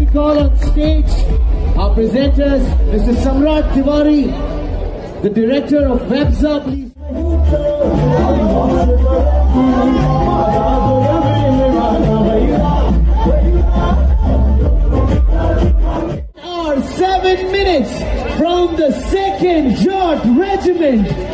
call on stage our presenters, Mr. Samrat Tiwari, the director of Webza, please. Our 7 minutes from the 2nd Jot Regiment.